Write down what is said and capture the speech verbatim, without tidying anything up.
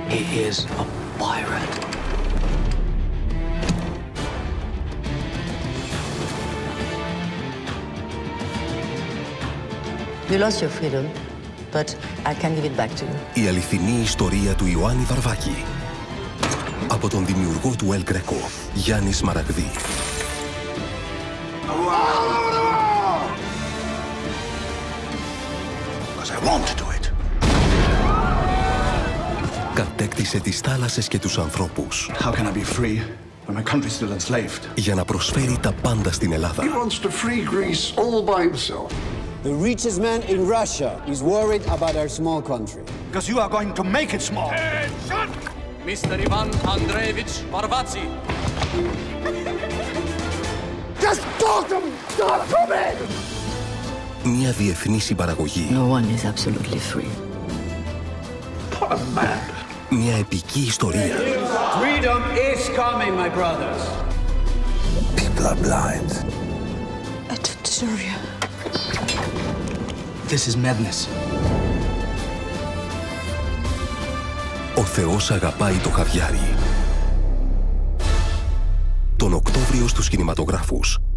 He is a pirate. You lost your freedom, but I can give it back to you. Η αληθινή ιστορία του Ιωάννη Βαρβάκη. Από τον δημιουργό του El Greco, Γιάννη Σμαραγδί. I want to do it. Κατέκτησε τις θάλασσες και τους ανθρώπους. How can I be free when my country's still enslaved? Για να προσφέρει τα πάντα στην Ελλάδα. He wants to free Greece all by himself. The richest man in Russia is worried about our small country. Because you are going to make it small. Mister Ivan Andreevich Varvatsi. Just talk to me! Talk to me! Μια διεθνή συμπαραγωγή. No one is absolutely free. What a man! Μια επική ιστορία. Freedom is coming, my brothers. People are blind. I don't deserve you. This is madness. Ο Θεός αγαπάει το χαβιάρι. Τον Οκτώβριο στους κινηματογράφους.